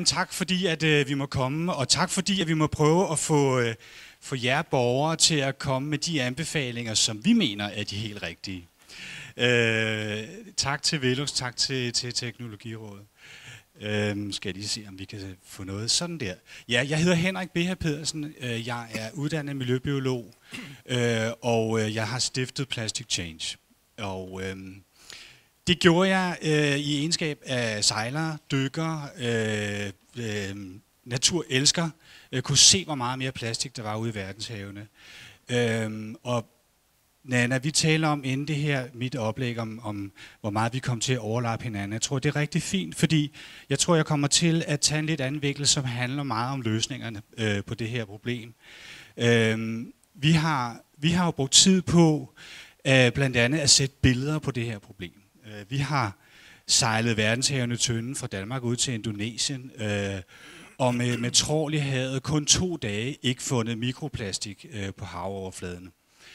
Tak fordi at vi må komme, og tak fordi at vi må prøve at få jer borgere til at komme med de anbefalinger, som vi mener er de helt rigtige. Tak til Velux, tak til Teknologirådet. Skal jeg lige se, om vi kan få noget sådan der. Ja, jeg hedder Henrik B.H. Pedersen, jeg er uddannet miljøbiolog, og jeg har stiftet Plastic Change. Og det gjorde jeg i egenskab af sejler, dykker, naturelsker. Jeg kunne se, hvor meget mere plastik der var ude i verdenshavene. Og Nana, vi taler om inden det her mit oplæg om hvor meget vi kommer til at overlappe hinanden. Jeg tror, det er rigtig fint, fordi jeg tror, jeg kommer til at tage en lidt anden vinkel, som handler meget om løsningerne på det her problem. Vi har jo brugt tid på blandt andet at sætte billeder på det her problem. Vi har sejlet verdenshavene tynde fra Danmark ud til Indonesien, og med trål i havet kun 2 dage ikke fundet mikroplastik på havoverfladen.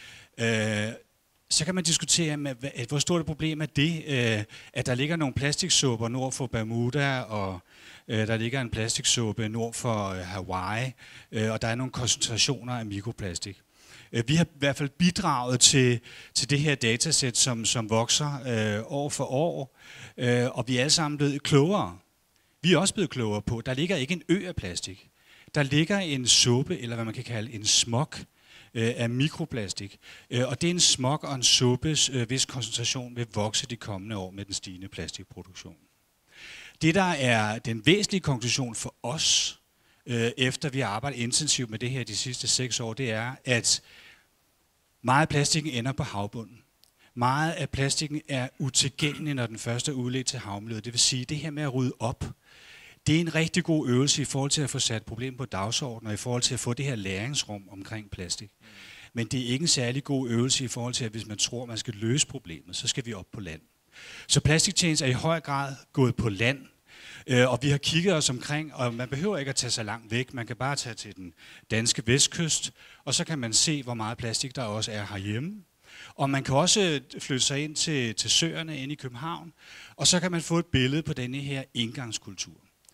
Så kan man diskutere, hvor stort et problem er det, at der ligger nogle plastiksupper nord for Bermuda, og der ligger en plastiksuppe nord for Hawaii, og der er nogle koncentrationer af mikroplastik. Vi har i hvert fald bidraget til det her datasæt, som vokser år for år, og vi er alle sammen blevet klogere. Vi er også blevet klogere på, der ligger ikke en ø af plastik. Der ligger en suppe, eller hvad man kan kalde en smog, af mikroplastik. Og det er en smog og en suppes, hvis koncentration vil vokse de kommende år med den stigende plastikproduktion. Det, der er den væsentlige konklusion for os, efter vi har arbejdet intensivt med det her de sidste 6 år, det er, at meget af plastikken ender på havbunden. Meget af plastikken er utilgængelig, når den først er udledt til havmiljøet. Det vil sige, at det her med at rydde op, det er en rigtig god øvelse i forhold til at få sat problem på dagsordenen, og i forhold til at få det her læringsrum omkring plastik. Men det er ikke en særlig god øvelse i forhold til, at hvis man tror, man skal løse problemet, så skal vi op på land. Så Plastic Change er i høj grad gået på land, og vi har kigget os omkring, og man behøver ikke at tage så langt væk. Man kan bare tage til den danske vestkyst, og så kan man se, hvor meget plastik der også er herhjemme. Og man kan også flytte sig ind til søerne inde i København, og så kan man få et billede på denne her engangskultur.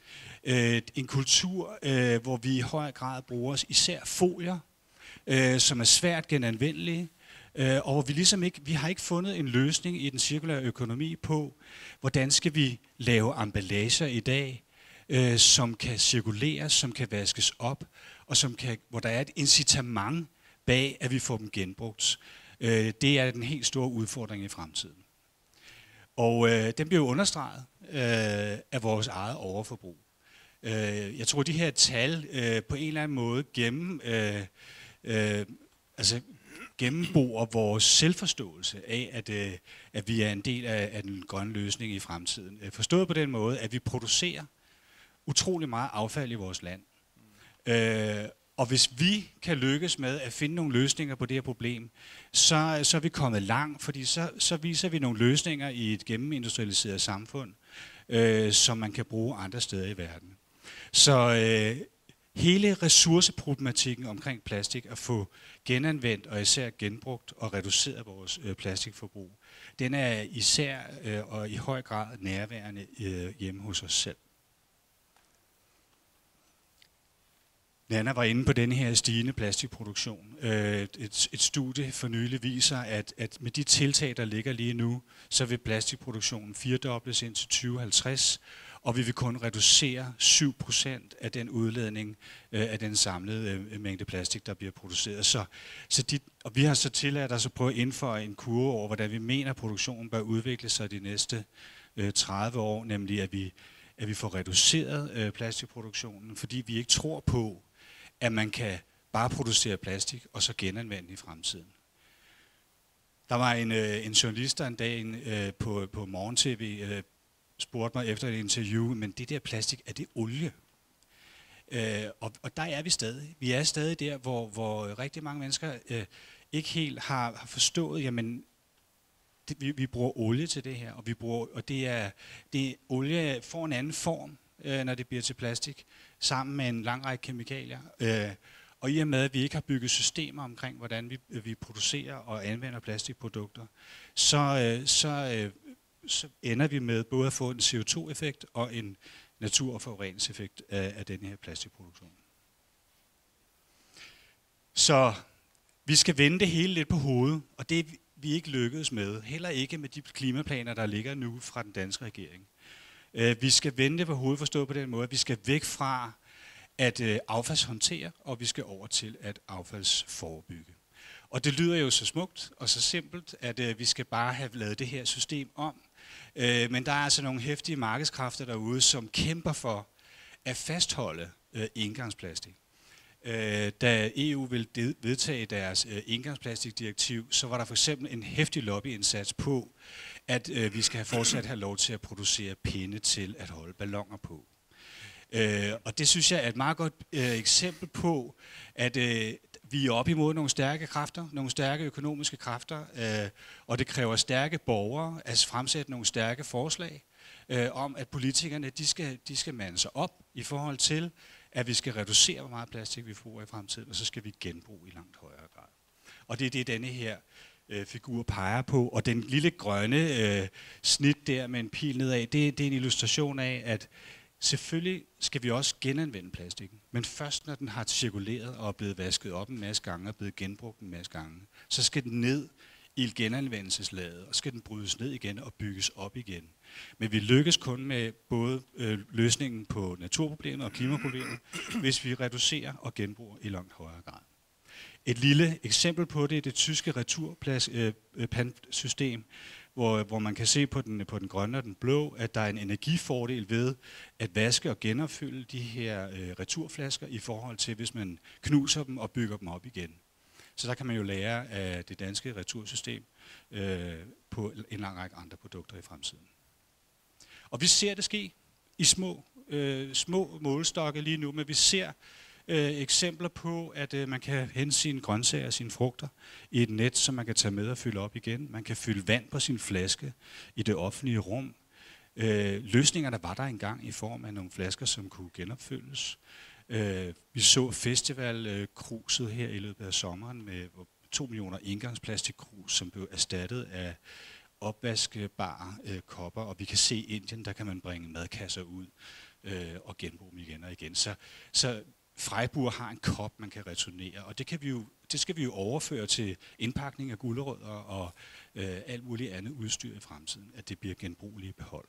En kultur, hvor vi i høj grad bruger især folier, som er svært genanvendelige, og hvor vi har ikke fundet en løsning i den cirkulære økonomi på, hvordan skal vi lave emballager i dag, som kan cirkuleres, som kan vaskes op, og hvor der er et incitament bag, at vi får dem genbrugt. Det er den helt store udfordring i fremtiden. Og den bliver jo understreget af vores eget overforbrug. Jeg tror, de her tal på en eller anden måde gennembor vores selvforståelse af, at vi er en del af den grønne løsning i fremtiden. Forstået på den måde, at vi producerer utrolig meget affald i vores land. Og hvis vi kan lykkes med at finde nogle løsninger på det her problem, så er vi kommet langt, fordi så viser vi nogle løsninger i et gennemindustrialiseret samfund, som man kan bruge andre steder i verden. Så hele ressourceproblematikken omkring plastik, at få genanvendt og især genbrugt og reduceret vores plastikforbrug, den er især og i høj grad nærværende hjemme hos os selv. Nana var inde på denne her stigende plastikproduktion. Et studie for nylig viser, at med de tiltag, der ligger lige nu, så vil plastikproduktionen 4-dobles indtil 2050, og vi vil kun reducere 7% af den udledning af den samlede mængde plastik, der bliver produceret. Og vi har så tilladt os at prøve at indføre en kurve over, hvordan vi mener, at produktionen bør udvikle sig de næste 30 år, nemlig at vi får reduceret plastikproduktionen, fordi vi ikke tror på, at man kan bare producere plastik og så genanvende i fremtiden. Der var en journalist der en dag på morgen-tv, spurgte mig efter et interview, men det der plastik, er det olie? Og der er vi stadig. Vi er stadig der, hvor rigtig mange mennesker ikke helt har forstået, jamen, vi bruger olie til det her, og det olie får en anden form, når det bliver til plastik, sammen med en lang række kemikalier. Og i og med, at vi ikke har bygget systemer omkring, hvordan vi producerer og anvender plastikprodukter, så ender vi med både at få en CO2-effekt og en natur- og forureningseffekt af denne her plastikproduktion. Så vi skal vende det hele lidt på hovedet, og det er vi ikke lykkedes med. Heller ikke med de klimaplaner, der ligger nu fra den danske regering. Vi skal vende det på hovedet, forstået på den måde, at vi skal væk fra at affaldshåndtere, og vi skal over til at affaldsforebygge. Og det lyder jo så smukt og så simpelt, at vi skal bare have lavet det her system om. Men der er altså nogle heftige markedskræfter derude, som kæmper for at fastholde engangsplastik. Da EU ville vedtage deres engangsplastikdirektiv, så var der for eksempel en heftig lobbyindsats på, at vi skal fortsat have lov til at producere pinde til at holde balloner på. Og det synes jeg er et meget godt eksempel på, at vi er op imod nogle stærke kræfter, nogle stærke økonomiske kræfter, og det kræver stærke borgere at fremsætte nogle stærke forslag om, at politikerne de skal mande sig op i forhold til, at vi skal reducere, hvor meget plastik vi får i fremtiden, og så skal vi genbruge i langt højere grad. Og det er det, denne her figur peger på. Og den lille grønne snit der med en pil nedad, det er en illustration af, at selvfølgelig skal vi også genanvende plastikken, men først når den har cirkuleret og er blevet vasket op en masse gange og blevet genbrugt en masse gange, så skal den ned i genanvendelseslaget, og skal den brydes ned igen og bygges op igen. Men vi lykkes kun med både løsningen på naturproblemet og klimaproblemet, hvis vi reducerer og genbruger i langt højere grad. Et lille eksempel på det er det tyske returpantsystem, hvor man kan se på den grønne og den blå, at der er en energifordel ved at vaske og genopfylde de her returflasker i forhold til, hvis man knuser dem og bygger dem op igen. Så der kan man jo lære af det danske retursystem på en lang række andre produkter i fremtiden. Og vi ser det ske i små målestokke lige nu, men vi ser eksempler på, at man kan hente sine grøntsager og sine frugter i et net, som man kan tage med og fylde op igen. Man kan fylde vand på sin flaske i det offentlige rum. Løsningerne var der engang i form af nogle flasker, som kunne genopfyldes. Vi så festivalkruset her i løbet af sommeren med 2 millioner engangsplastikkrus, som blev erstattet af opvaskebare kopper, og vi kan se i Indien, der kan man bringe madkasser ud og genbruge dem igen og igen. Så Freiburg har en kop, man kan returnere, og det skal vi jo overføre til indpakning af gulerødder og alt muligt andet udstyr i fremtiden, at det bliver genbrugelige beholder.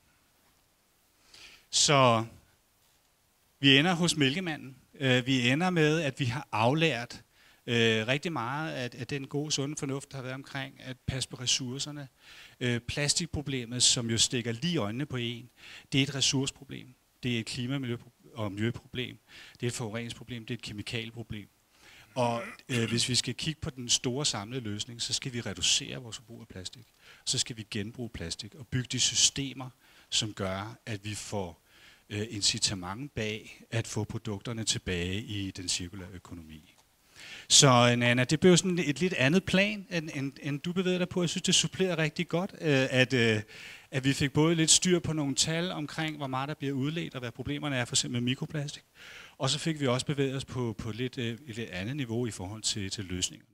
Så vi ender hos mælkemanden. Vi ender med, at vi har aflært rigtig meget af den gode, sunde fornuft, der har været omkring at passe på ressourcerne. Plastikproblemet, som jo stikker lige øjnene på en, det er et ressourceproblem. Det er et klima- og miljøproblem. Det er et forureningsproblem. Det er et kemikalieproblem. Og hvis vi skal kigge på den store samlede løsning, så skal vi reducere vores forbrug af plastik. Så skal vi genbruge plastik og bygge de systemer, som gør, at vi får incitament bag at få produkterne tilbage i den cirkulære økonomi. Så Nana, det blev sådan et lidt andet plan, end du bevægede dig på. Jeg synes, det supplerer rigtig godt, at vi fik både lidt styr på nogle tal omkring, hvor meget der bliver udledt, og hvad problemerne er for eksempel med mikroplastik. Og så fik vi også bevæget os på et lidt andet niveau i forhold til løsninger.